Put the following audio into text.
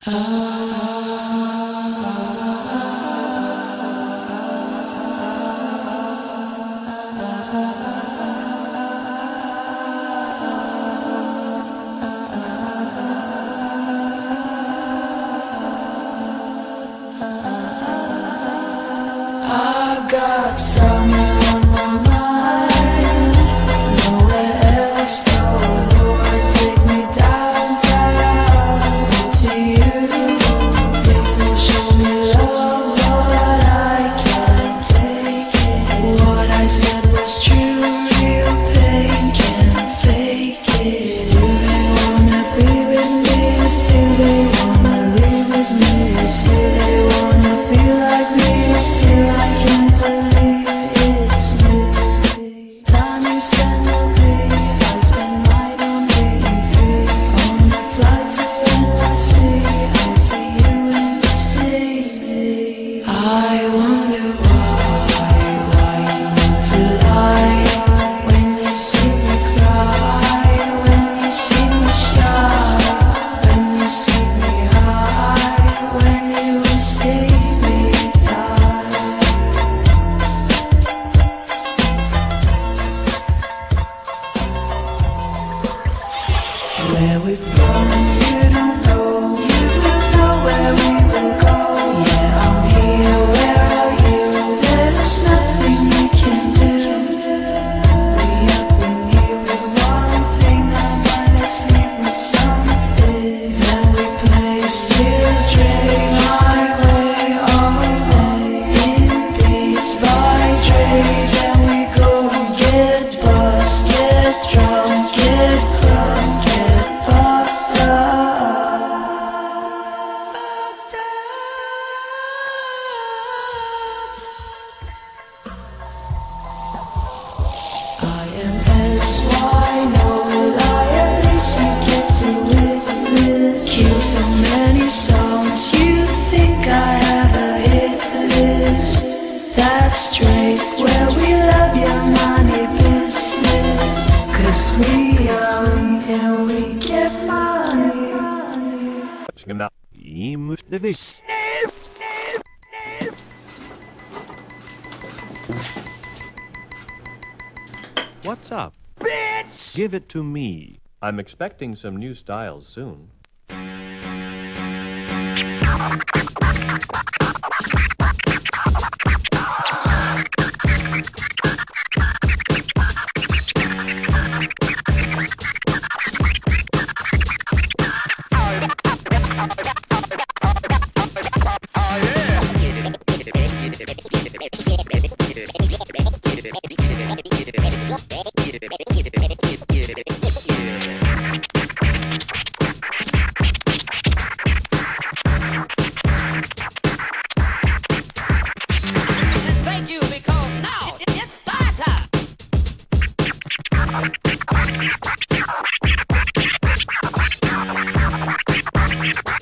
I got summer on my mind, nowhere else though. Lord, take me downtown to you. People show me love, but I can't take it. What I said was true, real pain can't fake it. Still they wanna be with me, still they wanna live with me, still they wanna feel like me, still I can't believe it's me. Time you spend on me, I spend mine on being free. On a flight to NYC, I see you in the sea. I wonder why you want to lie when you see me cry, when you see me shy, when you see me high, when you see me die. Where we from, you don't know. You don't know where we will go. Yeah, I'm here, where are you? There's nothing we can do. We up in here with one thing on mind, let's leave with something. Then we play still straight my way all day. In beats by Dre, then we go and get buzzed, get drunk, get crunk, get fucked up. I am SY, no lie, at least you get to witness. Kill so many songs, you think I have a hit list. That's Drake, where we love your money business. 'Cause we young and we get money. Çıkında iyi müşteri. What's up? Bitch! Give it to me. I'm expecting some new styles soon. Thank you, because now it's start time.